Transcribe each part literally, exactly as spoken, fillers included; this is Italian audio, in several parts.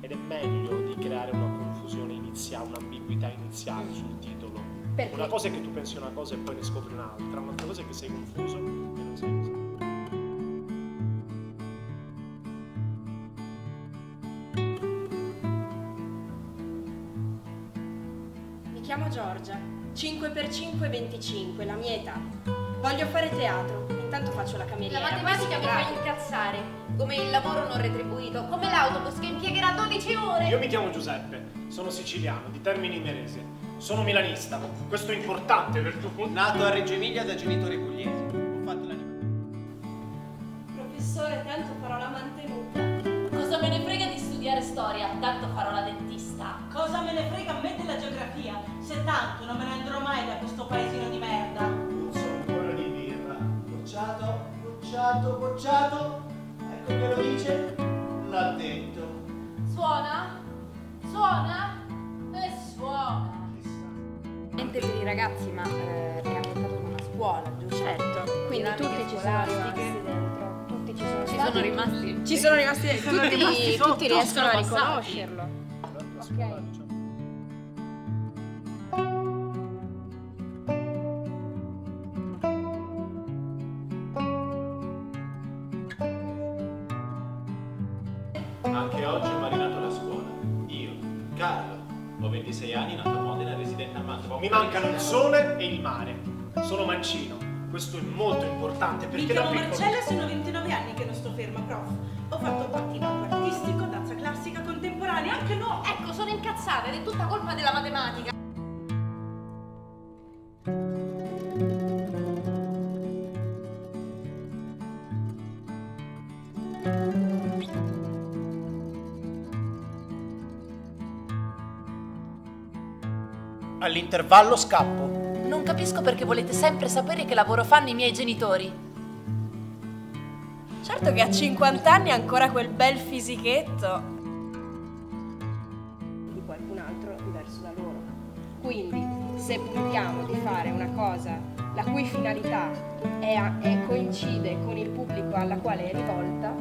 ed è meglio di creare una confusione iniziale, un'ambiguità iniziale sul titolo. Perché? Una cosa è che tu pensi una cosa e poi ne scopri un'altra, un'altra cosa è che sei confuso e non sai cosa. Mi chiamo Giorgia, cinque per cinque venticinque, la mia età. Voglio fare teatro, intanto faccio la cameriera. La matematica mi fa incazzare, come il lavoro non retribuito, come l'autobus che impiegherà dodici ore. Io mi chiamo Giuseppe, sono siciliano, di Termini Imerese. Sono milanista, questo è importante per tu. Nato a Reggio Emilia da genitori pugliesi. Ho fatto l'animazione. Professore, tanto farò la mantenuta. Cosa me ne frega di studiare storia, tanto farò la dentista. Cosa me ne frega a me della geografia, se tanto non me ne andrò mai da questo paesino di merda. Non so ancora di birra. Bocciato, bocciato, bocciato. Ecco che lo dice. L'ha detto. Suona? Suona? E suona. Niente per i ragazzi, ma eh, è ambientato in una scuola, giusto? Certo, Quindi dinamiche tutti ci sono scolastiche. rimasti dentro. Tutti ci sono, Ci stati. sono rimasti. Ci sono rimasti dentro. Sono Tutti, rimasti tutti sotto, riescono a sono passati. riconoscerlo. La scuola, diciamo. Anche oggi ho marinato la scuola. Io, Carlo, ho ventisei anni, nato a Modena, residente a Mantova. Mi mancano il sole e il mare. Sono mancino. Questo è molto importante Mi perché da chiamo piccolo... Marcella, sono ventinove anni che non sto ferma, prof. Ho fatto pattinato artistico, danza classica contemporanea, anche no. Ecco, sono incazzata ed è tutta colpa della matematica. All'intervallo scappo. Non capisco perché volete sempre sapere che lavoro fanno i miei genitori. Certo che a cinquanta anni ha ancora quel bel fisichetto. Di qualcun altro diverso da loro. Quindi, se puntiamo di fare una cosa la cui finalità è, a, è coincide con il pubblico alla quale è rivolta,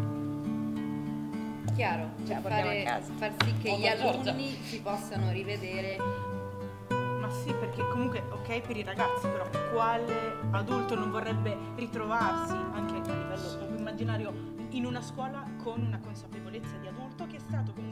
Chiaro, Ce la cioè portiamo fare, a casa. far sì che gli alunni si possano rivedere. Ma sì, perché comunque, ok per i ragazzi, però quale adulto non vorrebbe ritrovarsi, anche a livello proprio immaginario, in una scuola con una consapevolezza di adulto che è stato comunque